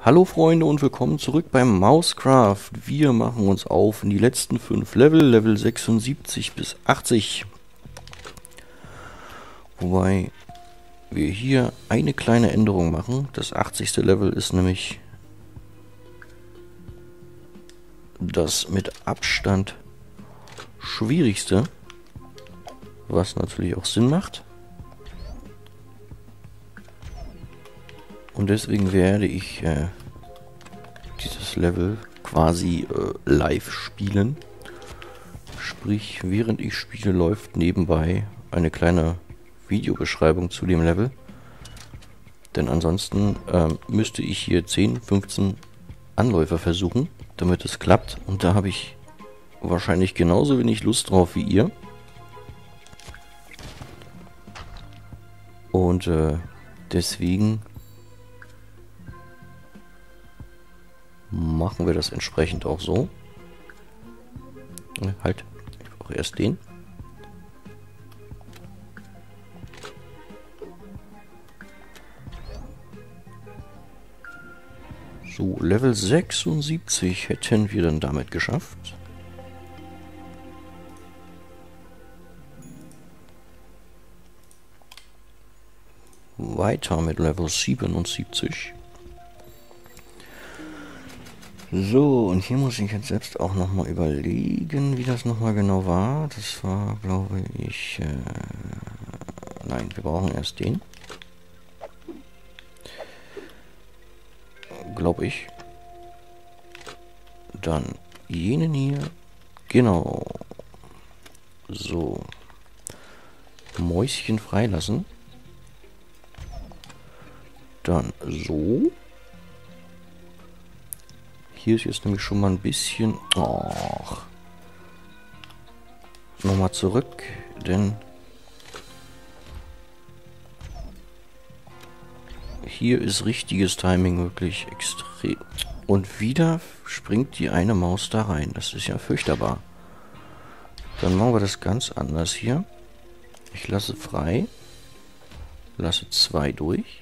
Hallo Freunde und willkommen zurück beim Mousecraft. Wir machen uns auf in die letzten 5 Level, Level 76 bis 80. Wobei wir hier eine kleine Änderung machen. Das 80. Level ist nämlich das mit Abstand schwierigste, was natürlich auch Sinn macht. Und deswegen werde ich dieses Level quasi live spielen. Sprich, während ich spiele, läuft nebenbei eine kleine Videobeschreibung zu dem Level. Denn ansonsten müsste ich hier 10, 15 Anläufe versuchen, damit es klappt. Und da habe ich wahrscheinlich genauso wenig Lust drauf wie ihr. Und deswegen machen wir das entsprechend auch so. Halt, ich brauche erst den. So, Level 76 hätten wir dann damit geschafft. Weiter mit Level 77. So, und hier muss ich jetzt selbst auch nochmal überlegen, wie das nochmal genau war. Das war, glaube ich... nein, wir brauchen erst den. Glaube ich. Dann jenen hier. Genau. So. Mäuschen freilassen. Dann so. Hier ist jetzt nämlich schon mal ein bisschen... Och. Nochmal zurück, denn... Hier ist richtiges Timing wirklich extrem. Und wieder springt die eine Maus da rein. Das ist ja furchtbar. Dann machen wir das ganz anders hier. Ich lasse frei. Lasse 2 durch.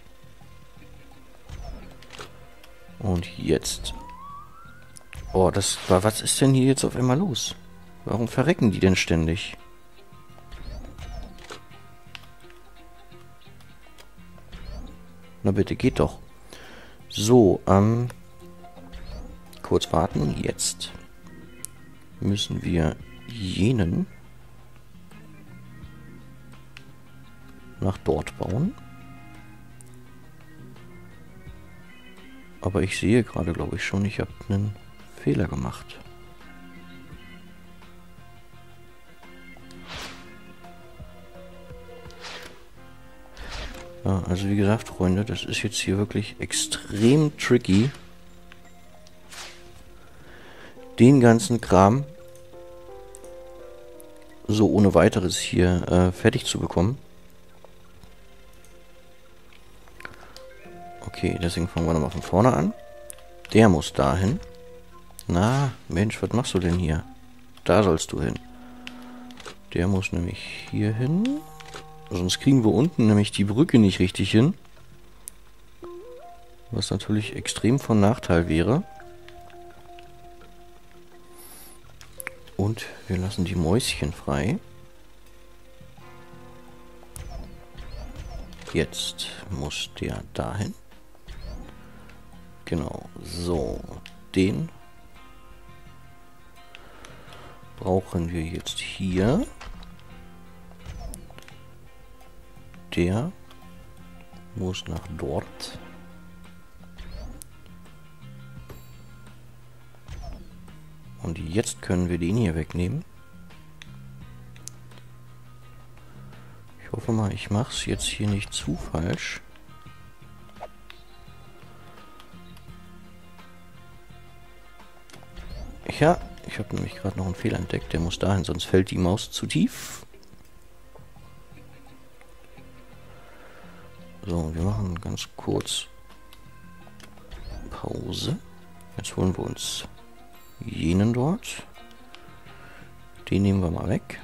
Und jetzt... Oh, das war... Was ist denn hier jetzt auf einmal los? Warum verrecken die denn ständig? Na bitte, geht doch. So, kurz warten. Jetzt müssen wir jenen nach dort bauen. Aber ich sehe gerade, glaube ich schon, ich habe einen Fehler gemacht. Ja, also wie gesagt, Freunde, das ist jetzt hier wirklich extrem tricky, den ganzen Kram so ohne weiteres hier fertig zu bekommen. Okay, deswegen fangen wir nochmal von vorne an. Der muss dahin. Na, Mensch, was machst du denn hier? Da sollst du hin. Der muss nämlich hier hin. Sonst kriegen wir unten nämlich die Brücke nicht richtig hin. Was natürlich extrem von Nachteil wäre. Und wir lassen die Mäuschen frei. Jetzt muss der dahin. Genau, so. Den brauchen wir jetzt hier. Der muss nach dort. Und jetzt können wir den hier wegnehmen. Ich hoffe mal, ich mache es jetzt hier nicht zu falsch. Ja, ich habe nämlich gerade noch einen Fehler entdeckt. Der muss dahin, sonst fällt die Maus zu tief. So, wir machen ganz kurz Pause. Jetzt holen wir uns jenen dort. Den nehmen wir mal weg.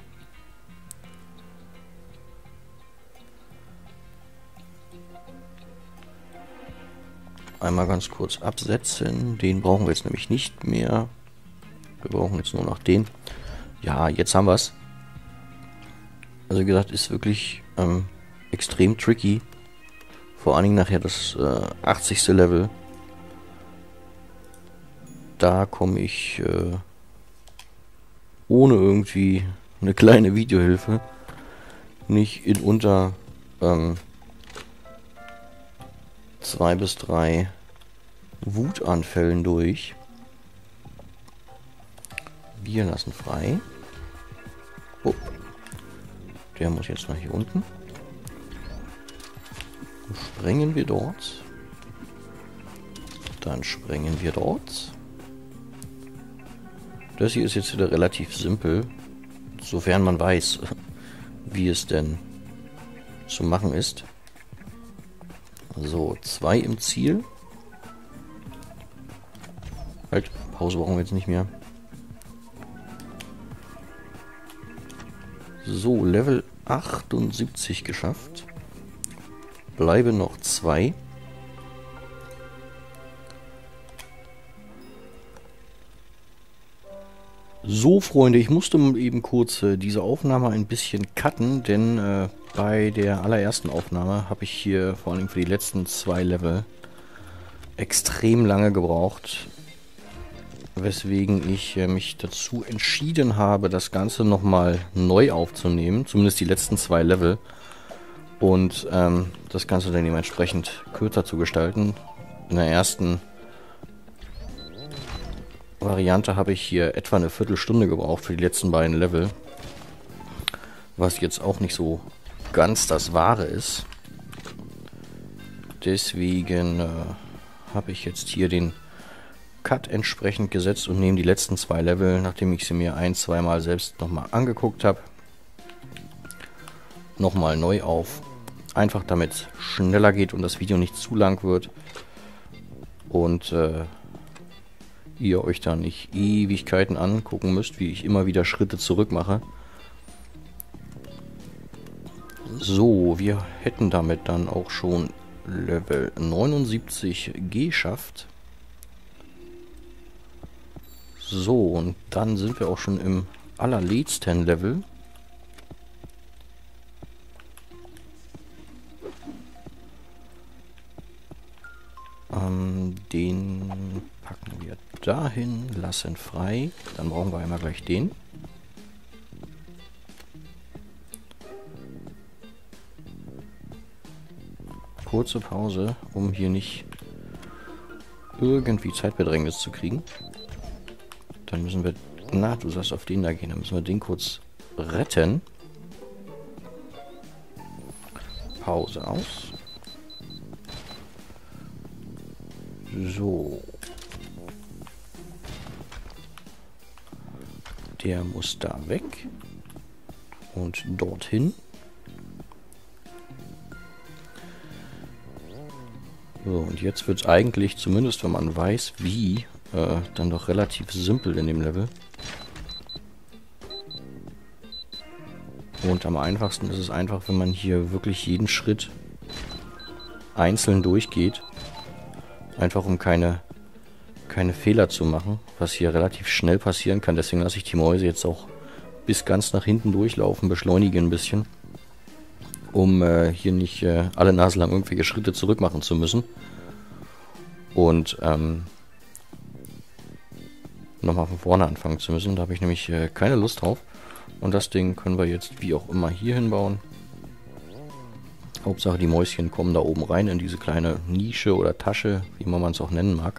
einmal ganz kurz absetzen. Den brauchen wir jetzt nämlich nicht mehr. Wir brauchen jetzt nur noch den. Ja, jetzt haben wir es. Also wie gesagt, ist wirklich extrem tricky. Vor allen Dingen nachher das 80. Level. Da komme ich ohne irgendwie eine kleine Videohilfe nicht in unter 2 bis 3 Wutanfällen durch. Wir lassen frei. Oh. Der muss jetzt mal hier unten. Sprengen wir dort. Dann sprengen wir dort. Das hier ist jetzt wieder relativ simpel. Sofern man weiß, wie es denn zu machen ist. So, 2 im Ziel. Halt, Pause brauchen wir jetzt nicht mehr. So, Level 78 geschafft. Bleiben noch 2. So, Freunde, ich musste eben kurz diese Aufnahme ein bisschen cutten, denn bei der allerersten Aufnahme habe ich hier vor allem für die letzten 2 Level extrem lange gebraucht, weswegen ich mich dazu entschieden habe, das Ganze nochmal neu aufzunehmen, zumindest die letzten 2 Level, und das Ganze dann dementsprechend kürzer zu gestalten. In der ersten Variante habe ich hier etwa eine Viertelstunde gebraucht für die letzten beiden Level, was jetzt auch nicht so ganz das Wahre ist. Deswegen habe ich jetzt hier den Cut entsprechend gesetzt und nehme die letzten 2 Level, nachdem ich sie mir 1-2 Mal selbst nochmal angeguckt habe, nochmal neu auf. Einfach damit es schneller geht und das Video nicht zu lang wird. Und ihr euch da nicht Ewigkeiten angucken müsst, wie ich immer wieder Schritte zurück mache. So, wir hätten damit dann auch schon Level 79 geschafft. So, und dann sind wir auch schon im allerletzten Level. Den packen wir dahin, lassen frei. Dann brauchen wir einmal gleich den. Kurze Pause, um hier nicht irgendwie Zeitbedrängnis zu kriegen. Dann müssen wir... Na, du sollst auf den da gehen. Dann müssen wir den kurz retten. Pause aus. So. Der muss da weg. Und dorthin. So, und jetzt wird es eigentlich, zumindest wenn man weiß, wie, dann doch relativ simpel in dem Level. Und am einfachsten ist es einfach, wenn man hier wirklich jeden Schritt einzeln durchgeht. Einfach um keine Fehler zu machen, was hier relativ schnell passieren kann. Deswegen lasse ich die Mäuse jetzt auch bis ganz nach hinten durchlaufen, beschleunige ein bisschen, um hier nicht alle Nase lang irgendwelche Schritte zurück machen zu müssen. Und nochmal von vorne anfangen zu müssen. Da habe ich nämlich keine Lust drauf. Und das Ding können wir jetzt wie auch immer hier hinbauen. Hauptsache die Mäuschen kommen da oben rein in diese kleine Nische oder Tasche, wie man es auch nennen mag.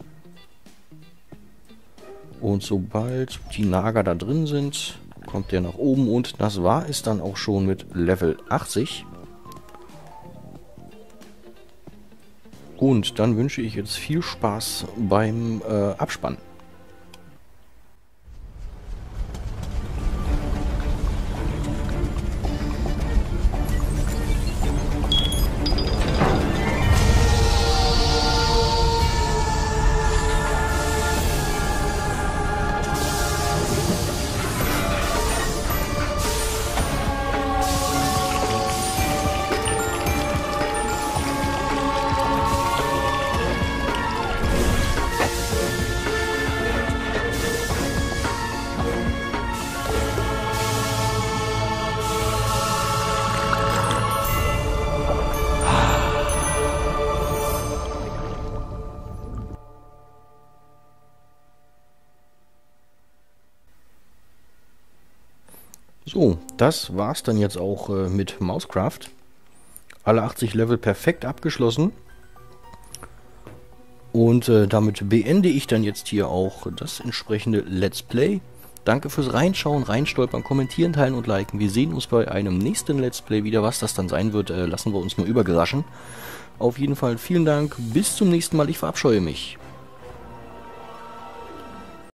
Und sobald die Nager da drin sind, kommt der nach oben und das war es dann auch schon mit Level 80. Und dann wünsche ich jetzt viel Spaß beim Abspann. So, das war's dann jetzt auch mit Mousecraft. Alle 80 Level perfekt abgeschlossen. Und damit beende ich dann jetzt hier auch das entsprechende Let's Play. Danke fürs Reinschauen, Reinstolpern, Kommentieren, Teilen und Liken. Wir sehen uns bei einem nächsten Let's Play wieder. Was das dann sein wird, lassen wir uns mal überraschen. Auf jeden Fall vielen Dank. Bis zum nächsten Mal. Ich verabscheue mich.